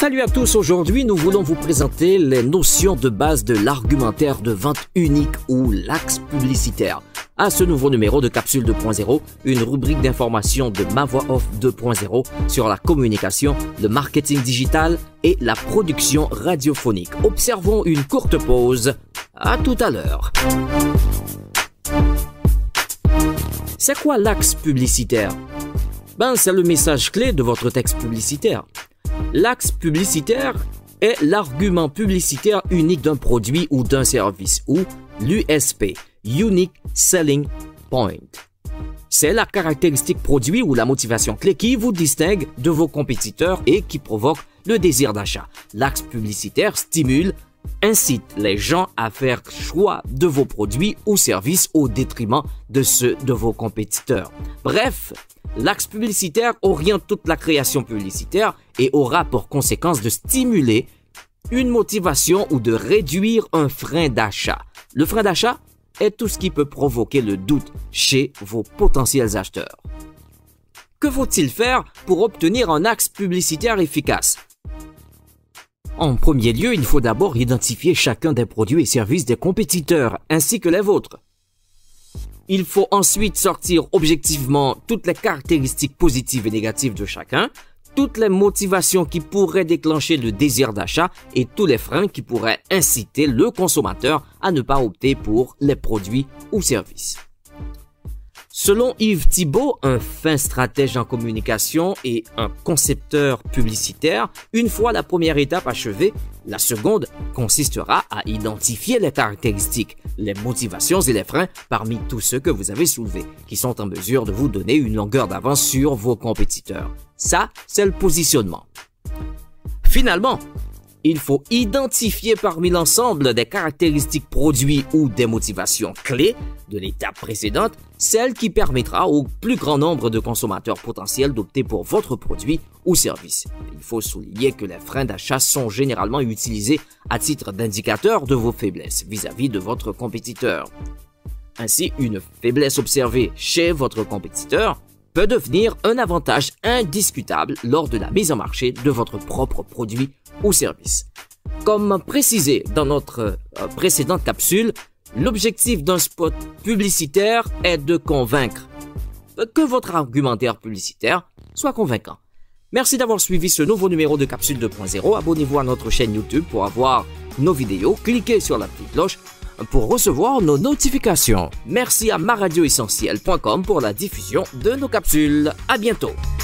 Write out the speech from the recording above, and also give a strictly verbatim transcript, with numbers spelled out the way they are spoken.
Salut à tous, aujourd'hui nous voulons vous présenter les notions de base de l'argumentaire de vente unique ou l'axe publicitaire. À ce nouveau numéro de Capsule deux point zéro, une rubrique d'information de Ma Voix Off deux point zéro sur la communication, le marketing digital et la production radiophonique. Observons une courte pause. À tout à l'heure. C'est quoi l'axe publicitaire? Ben, c'est le message clé de votre texte publicitaire. L'axe publicitaire est l'argument publicitaire unique d'un produit ou d'un service, ou l'U S P, Unique Selling Point. C'est la caractéristique produit ou la motivation clé qui vous distingue de vos compétiteurs et qui provoque le désir d'achat. L'axe publicitaire stimule, incite les gens à faire choix de vos produits ou services au détriment de ceux de vos compétiteurs. Bref, l'axe publicitaire oriente toute la création publicitaire et aura pour conséquence de stimuler une motivation ou de réduire un frein d'achat. Le frein d'achat est tout ce qui peut provoquer le doute chez vos potentiels acheteurs. Que faut-il faire pour obtenir un axe publicitaire efficace? En premier lieu, il faut d'abord identifier chacun des produits et services des compétiteurs ainsi que les vôtres. Il faut ensuite sortir objectivement toutes les caractéristiques positives et négatives de chacun, toutes les motivations qui pourraient déclencher le désir d'achat et tous les freins qui pourraient inciter le consommateur à ne pas opter pour les produits ou services. Selon Yves Thibault, un fin stratège en communication et un concepteur publicitaire, une fois la première étape achevée, la seconde consistera à identifier les caractéristiques, les motivations et les freins parmi tous ceux que vous avez soulevés, qui sont en mesure de vous donner une longueur d'avance sur vos compétiteurs. Ça, c'est le positionnement. Finalement, il faut identifier parmi l'ensemble des caractéristiques produits ou des motivations clés de l'étape précédente, celle qui permettra au plus grand nombre de consommateurs potentiels d'opter pour votre produit ou service. Il faut souligner que les freins d'achat sont généralement utilisés à titre d'indicateur de vos faiblesses vis-à-vis de votre compétiteur. Ainsi, une faiblesse observée chez votre compétiteur peut devenir un avantage indiscutable lors de la mise en marché de votre propre produit ou service. Comme précisé dans notre euh, précédente capsule, l'objectif d'un spot publicitaire est de convaincre, que votre argumentaire publicitaire soit convaincant. Merci d'avoir suivi ce nouveau numéro de Capsule deux point zéro. Abonnez-vous à notre chaîne YouTube pour avoir nos vidéos. Cliquez sur la petite cloche pour recevoir nos notifications. Merci à ma radio essentielle point com pour la diffusion de nos capsules. À bientôt.